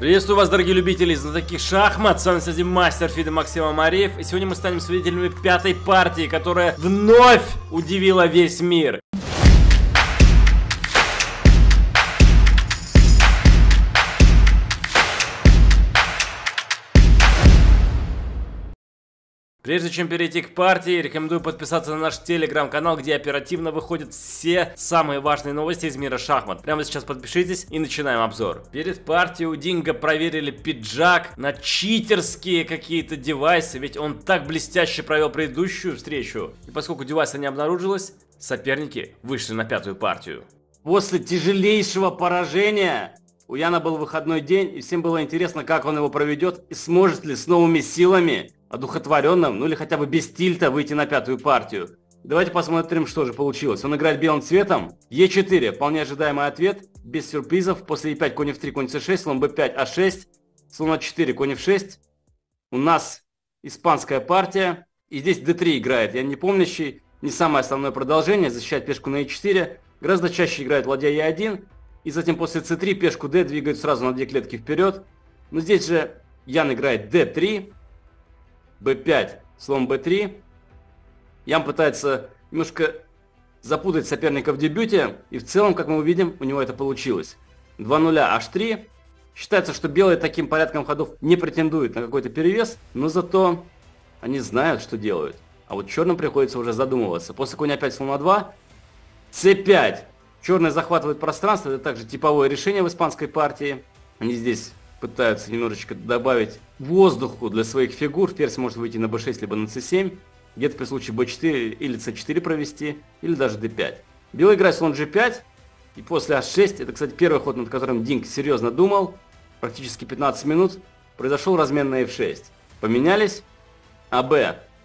Приветствую вас, дорогие любители знатоки шахмат, с вами, кстати, мастер Фида Максим Амареев, и сегодня мы станем свидетелями пятой партии, которая вновь удивила весь мир. Прежде чем перейти к партии, рекомендую подписаться на наш телеграм-канал, где оперативно выходят все самые важные новости из мира шахмат. Прямо сейчас подпишитесь и начинаем обзор. Перед партией у Динго проверили пиджак на читерские какие-то девайсы, ведь он так блестяще провел предыдущую встречу. И поскольку девайса не обнаружилось, соперники вышли на пятую партию. После тяжелейшего поражения у Яна был выходной день, и всем было интересно, как он его проведет и сможет ли с новыми силами, одухотворенным, ну или хотя бы без тильта, выйти на пятую партию. Давайте посмотрим, что же получилось. Он играет белым цветом. Е4, вполне ожидаемый ответ, без сюрпризов. После Е5, конь F3, конь C6, слон B5, А6, слон А4, конь F6. У нас испанская партия. И здесь D3 играет. Я не помнящий, не самое основное продолжение, защищает пешку на E4. Гораздо чаще играет ладья Е1. И затем после C3 пешку D двигают сразу на 2 клетки вперед. Но здесь же Ян играет D3. b5, слон b3. Ян пытается немножко запутать соперника в дебюте, и в целом, как мы увидим, у него это получилось. 2-0, h3. Считается, что белые таким порядком ходов не претендуют на какой-то перевес, но зато они знают, что делают. А вот черным приходится уже задумываться. После коня 5, слон А2, c5. Черные захватывают пространство, это также типовое решение в испанской партии. Они здесь пытаются немножечко добавить воздуху для своих фигур. Ферзь может выйти на b6, либо на c7. Где-то при случае b4 или c4 провести, или даже d5. Белый играет слон g5, и после h6, это, кстати, первый ход, над которым Динг серьезно думал, практически 15 минут, произошел размен на f6. Поменялись, АБ,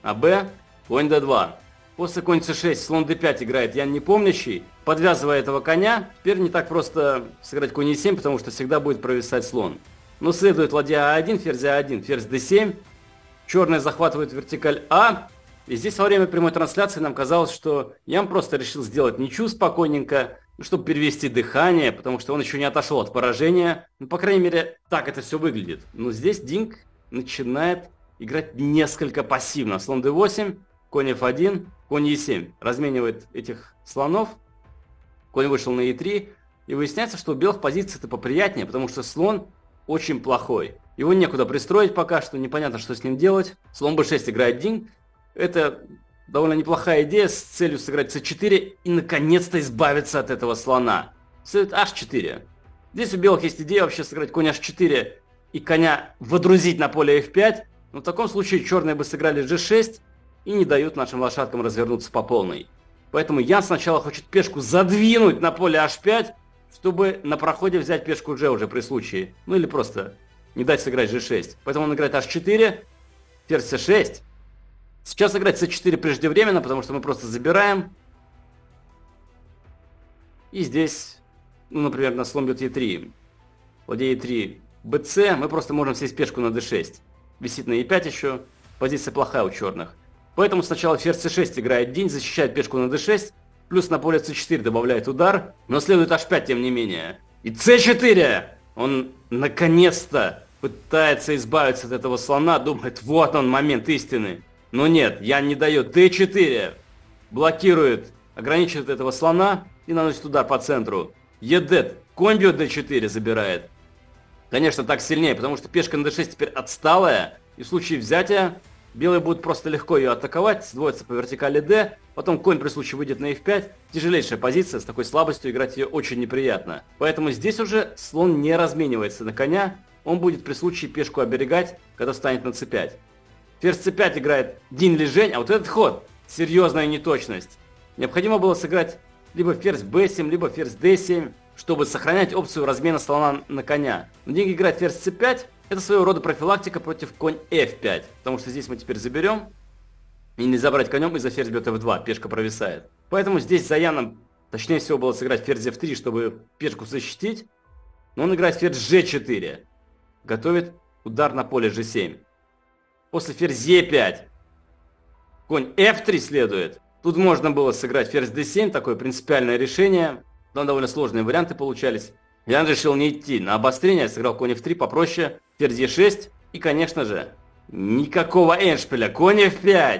конь d2. После конь c6, слон d5 играет Ян непомнящий, подвязывая этого коня. Теперь не так просто сыграть конь e7, потому что всегда будет провисать слон. Но следует ладья А1, ферзь А1, ферзь d7. Черные захватывают вертикаль А. И здесь во время прямой трансляции нам казалось, что Ян просто решил сделать ничью спокойненько, чтобы перевести дыхание, потому что он еще не отошел от поражения. Ну, по крайней мере, так это все выглядит. Но здесь Динг начинает играть несколько пассивно. Слон d8, конь f1, конь e7. Разменивает этих слонов. Конь вышел на e3. И выясняется, что у белых позиций-то поприятнее, потому что слон очень плохой. Его некуда пристроить пока что, непонятно, что с ним делать. Слон b6 играет Динг. Это довольно неплохая идея с целью сыграть c4 и наконец-то избавиться от этого слона. Следует h4. Здесь у белых есть идея вообще сыграть конь h4 и коня водрузить на поле f5. Но в таком случае черные бы сыграли g6 и не дают нашим лошадкам развернуться по полной. Поэтому Ян сначала хочет пешку задвинуть на поле h5, чтобы на проходе взять пешку g уже при случае. Ну или просто не дать сыграть g6. Поэтому он играет h4, ферзь c6. Сейчас играть c4 преждевременно, потому что мы просто забираем. И здесь, ну, например, на слон бьет e3. Ладья e3, bc. Мы просто можем сесть пешку на d6. Висит на e5 еще. Позиция плохая у черных. Поэтому сначала ферзь c6 играет Динг, защищает пешку на d6. Плюс на поле c4 добавляет удар. Но следует h5 тем не менее. И c4! Он наконец-то пытается избавиться от этого слона. Думает, вот он момент истины. Но нет, Ян не дает. d4 блокирует, ограничивает этого слона и наносит удар по центру. Е5, конь бьет d4, забирает. Конечно, так сильнее, потому что пешка на d6 теперь отсталая. И в случае взятия белые будут просто легко ее атаковать, сдвоиться по вертикали d. Потом конь при случае выйдет на f5. Тяжелейшая позиция, с такой слабостью играть ее очень неприятно. Поэтому здесь уже слон не разменивается на коня. Он будет при случае пешку оберегать, когда встанет на c5. Ферзь c5 играет Динг или Жень, а вот этот ход — серьезная неточность. Необходимо было сыграть либо ферзь b7, либо ферзь d7, чтобы сохранять опцию размена слона на коня. Но Динг играет ферзь c5, это своего рода профилактика против конь f5, потому что здесь мы теперь заберем, и нельзя брать конем, из-за ферзь бьет f2, пешка провисает. Поэтому здесь за Яном точнее всего было сыграть ферзь f3, чтобы пешку защитить, но он играет ферзь g4, готовит удар на поле g7. После ферзь e5, конь f3 следует. Тут можно было сыграть ферзь d7, такое принципиальное решение. Там довольно сложные варианты получались. Я решил не идти на обострение, сыграл конь f3 попроще, ферзь e6 и, конечно же, никакого эндшпиля, конь f5.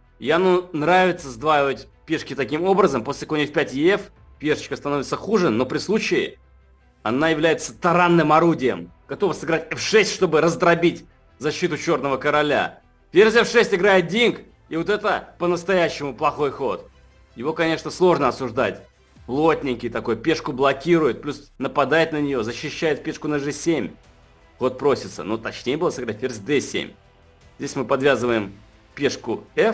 Яну нравится сдваивать пешки таким образом, после коня f5 и f пешечка становится хуже, но при случае она является таранным орудием, готова сыграть f6, чтобы раздробить защиту черного короля. Ферзь f6 играет Динг, и вот это по-настоящему плохой ход. Его, конечно, сложно осуждать. Плотненький такой, пешку блокирует, плюс нападает на нее, защищает пешку на g7. Ход просится, но точнее было сыграть ферзь d7. Здесь мы подвязываем пешку f.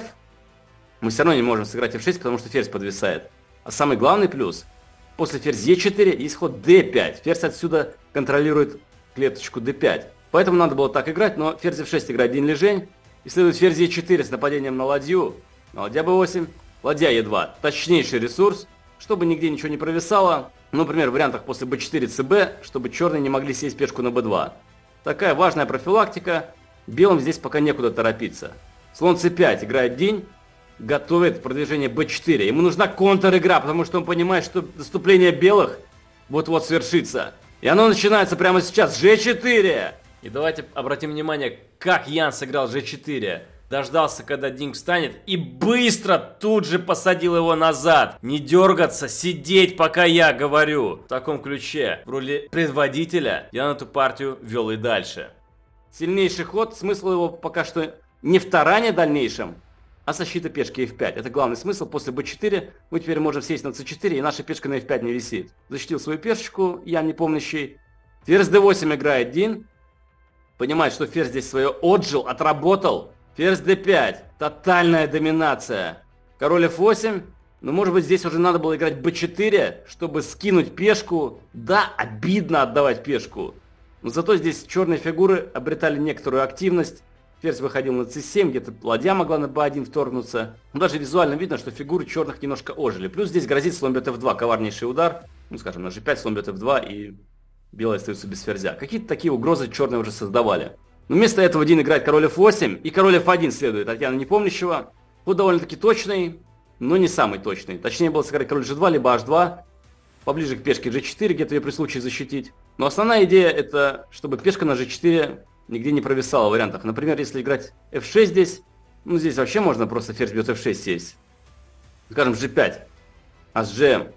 Мы все равно не можем сыграть f6, потому что ферзь подвисает. А самый главный плюс, после ферзь e4 есть ход d5. Ферзь отсюда контролирует клеточку d5. Поэтому надо было так играть, но ферзь f6 играет Дин Лижень. И следует ферзь e4 с нападением на ладью. На ладья b8, ладья e2. Точнейший ресурс, чтобы нигде ничего не провисало. Ну, например, в вариантах после b4 cb, чтобы черные не могли сесть пешку на b2. Такая важная профилактика. Белым здесь пока некуда торопиться. Слон c5 играет Динь. Готовит продвижение b4. Ему нужна контр-игра, потому что он понимает, что наступление белых вот-вот свершится. И оно начинается прямо сейчас. g4. И давайте обратим внимание, как Ян сыграл g4. Дождался, когда Динг встанет, и быстро тут же посадил его назад. Не дергаться, сидеть, пока я говорю. В таком ключе, в роли предводителя, Ян эту партию вел и дальше. Сильнейший ход, смысл его пока что не в таране дальнейшем, а защита пешки f5. Это главный смысл. После b4 мы теперь можем сесть на c4, и наша пешка на f5 не висит. Защитил свою пешечку, Ян непомнящий. Ферзь d8 играет Дин. Понимает, что ферзь здесь свое отжил, отработал. Ферзь d5. Тотальная доминация. Король f8. Но может быть здесь уже надо было играть b4, чтобы скинуть пешку. Да, обидно отдавать пешку. Но зато здесь черные фигуры обретали некоторую активность. Ферзь выходил на c7, где-то ладья могла на b1 вторгнуться. Но даже визуально видно, что фигуры черных немножко ожили. Плюс здесь грозит слон бьет f2, коварнейший удар. Ну, скажем, на g5 слон бьет f2 и белые остаются без ферзя. Какие-то такие угрозы черные уже создавали. Но вместо этого Дин играет король f8 и король f1 следует от Яна Непомнящего. Ход довольно-таки точный, но не самый точный. Точнее было сыграть король g2, либо h2. Поближе к пешке g4, где-то ее при случае защитить. Но основная идея это, чтобы пешка на g4 нигде не провисала в вариантах. Например, если играть f6 здесь, ну здесь вообще можно просто ферзь бьет f6 сесть. Скажем, g5, а с g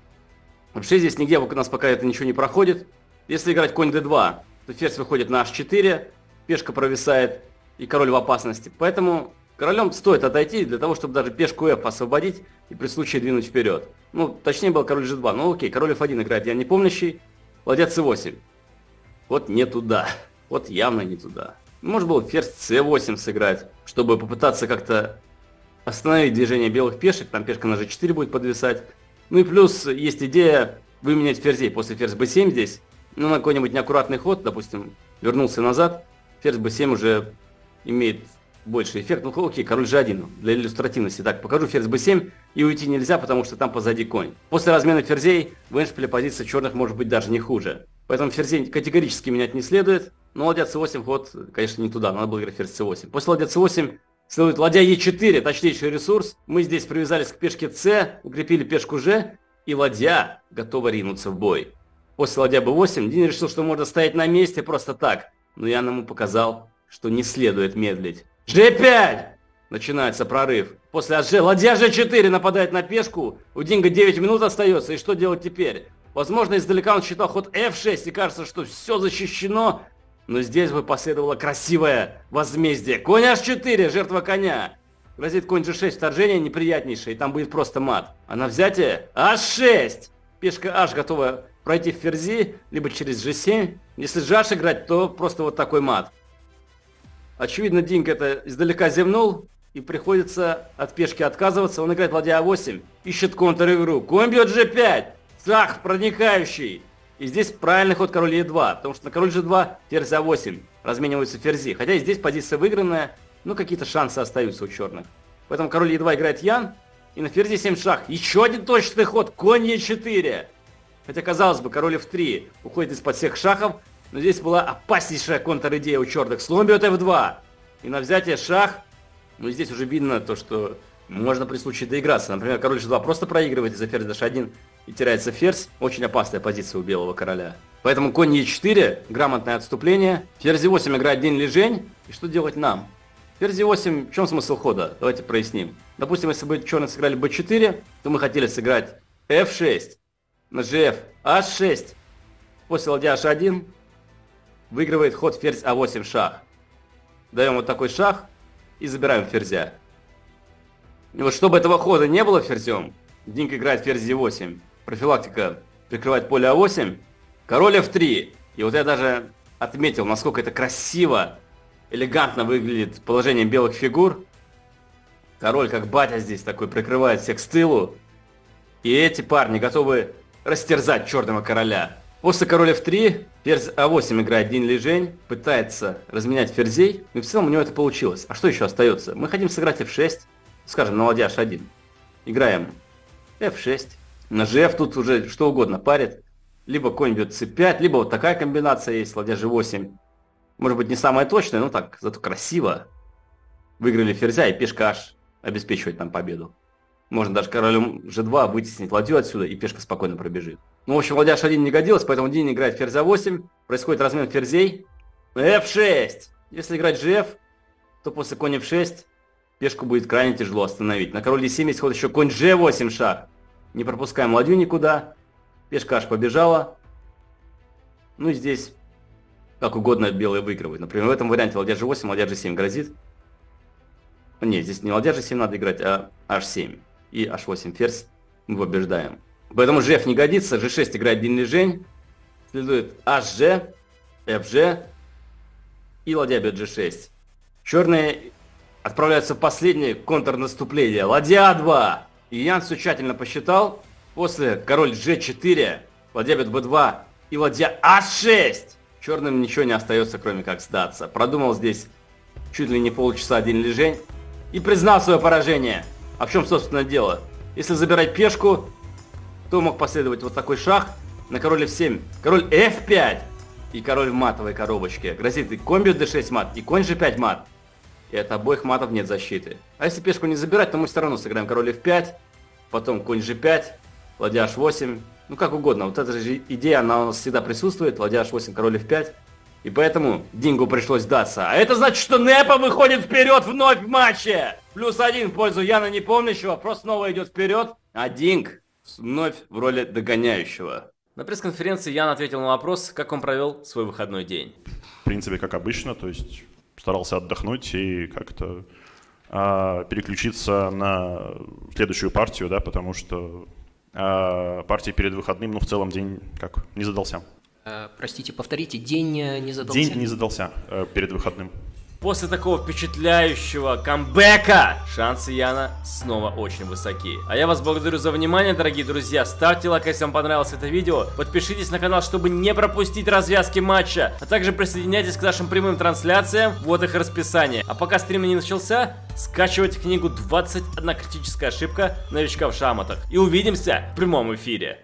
f6 здесь нигде у нас пока это ничего не проходит. Если играть конь d2, то ферзь выходит на h4, пешка провисает и король в опасности. Поэтому королем стоит отойти для того, чтобы даже пешку f освободить и при случае двинуть вперед. Ну, точнее был король g2, ну окей, король f1 играет Ян Непомнящий, ладья c8. Вот не туда. Вот явно не туда. Может было ферзь c8 сыграть, чтобы попытаться как-то остановить движение белых пешек. Там пешка на g4 будет подвисать. Ну и плюс есть идея выменять ферзей после ферзь b7 здесь. Ну на какой-нибудь неаккуратный ход, допустим, вернулся назад. Ферзь b7 уже имеет больший эффект. Ну окей, король g1 для иллюстративности. Так, покажу ферзь b7 и уйти нельзя, потому что там позади конь. После размена ферзей в эндшпиле позиция черных может быть даже не хуже. Поэтому ферзей категорически менять не следует. Но ладья c8 ход, конечно, не туда. Надо было играть ферзь c8. После ладья c8 следует ладья e4, точнейший ресурс. Мы здесь привязались к пешке c, укрепили пешку g, и ладья готова ринуться в бой. После ладья b8 Дин решил, что можно стоять на месте просто так. Но я ему показал, что не следует медлить. g5! Начинается прорыв. После hg ладья g4 нападает на пешку. У Динга 9 минут остается. И что делать теперь? Возможно, издалека он считал ход f6 и кажется, что все защищено. Но здесь бы последовало красивое возмездие. Конь h4, жертва коня. Грозит конь g6, вторжение неприятнейшее, и там будет просто мат. А на взятие h6. Пешка h готова пройти в ферзи, либо через g7. Если же h играть, то просто вот такой мат. Очевидно, Динг это издалека зевнул, и приходится от пешки отказываться. Он играет ладья a8, ищет контр-игру. Конь бьет g5. Цах, проникающий. И здесь правильный ход король e2, потому что на король g2 ферзь a8 размениваются ферзи. Хотя и здесь позиция выигранная, но какие-то шансы остаются у черных. Поэтому король e2 играет Ян, и на ферзи 7 шаг. Еще один точный ход, конь e4. Хотя, казалось бы, король f3 уходит из-под всех шахов, но здесь была опаснейшая контр-идея у черных. Слон бьет f2. И на взятие шах, ну здесь уже видно то, что можно при случае доиграться. Например, король g2 просто проигрывает из-за ферзь h1 и теряется ферзь. Очень опасная позиция у белого короля. Поэтому конь Е4, грамотное отступление. Ферзь Е8 играет день-лежень. И что делать нам? Ферзь Е8, в чем смысл хода? Давайте проясним. Допустим, если бы черные сыграли b4, то мы хотели сыграть f6, на gf h6. После ладья h1 выигрывает ход ферзь а8 шах. Даем вот такой шах и забираем ферзя. И вот чтобы этого хода не было ферзем, Динг играет ферзь e8. Профилактика прикрывает поле а8. Король f3. И вот я даже отметил, насколько это красиво, элегантно выглядит положение белых фигур. Король, как батя здесь такой, прикрывает всех с тылу. И эти парни готовы растерзать черного короля. После король f3, ферзь а8 играет день-лежень, пытается разменять ферзей. И в целом у него это получилось. А что еще остается? Мы хотим сыграть f6, скажем, на ладья h1. Играем f6. На gf тут уже что угодно парит. Либо конь бьет c5, либо вот такая комбинация есть, ладья g8. Может быть не самая точная, но так, зато красиво. Выиграли ферзя, и пешка h обеспечивает нам победу. Можно даже королем g2 вытеснить ладью отсюда, и пешка спокойно пробежит. Ну, в общем, ладья h1 не годилась, поэтому Дин играет ферзь а8. Происходит размен ферзей. f6. Если играть gf, то после конь f6 пешку будет крайне тяжело остановить. На король e7 есть ход еще конь g8 шаг. Не пропускаем ладью никуда. Пешка h побежала. Ну и здесь как угодно белые выигрывают. Например, в этом варианте ладья g8, ладья g7 грозит. Нет, здесь не ладья g7 надо играть, а h7. И h8 ферзь мы побеждаем. Поэтому gf не годится. g6 играет день-лежень. Следует hg, fg. И ладья бьет g6. Черные отправляются в последнее контрнаступление. Ладья a2. И Ян все тщательно посчитал. После король g4, ладья бьет b2 и ладья a6. Черным ничего не остается, кроме как сдаться. Продумал здесь чуть ли не полчаса день-лежень. И признал свое поражение. А в чем, собственно, дело? Если забирать пешку, то мог последовать вот такой шах на король f7. Король f5. И король в матовой коробочке. Грозит и конь бьет d6 мат, и конь g5 мат. И от обоих матов нет защиты. А если пешку не забирать, то мы все равно сыграем король f5. Потом конь g5. Ладья h8. Ну как угодно. Вот эта же идея, она у нас всегда присутствует. Ладья h8, король f5. И поэтому Дингу пришлось сдаться. А это значит, что Непа выходит вперед вновь в матче. +1 в пользу Яна Непомнящего. Просто снова идет вперед. А Динг вновь в роли догоняющего. На пресс-конференции Ян ответил на вопрос, как он провел свой выходной день. В принципе, как обычно. То есть старался отдохнуть и как-то переключиться на следующую партию, да, потому что партия перед выходным, ну, в целом день как не задался. Простите, повторите, день не задался? День не задался перед выходным. После такого впечатляющего камбэка шансы Яна снова очень высоки. А я вас благодарю за внимание, дорогие друзья. Ставьте лайк, если вам понравилось это видео. Подпишитесь на канал, чтобы не пропустить развязки матча. А также присоединяйтесь к нашим прямым трансляциям. Вот их расписание. А пока стрим не начался, скачивайте книгу «21 критическая ошибка новичка в шахматах». И увидимся в прямом эфире.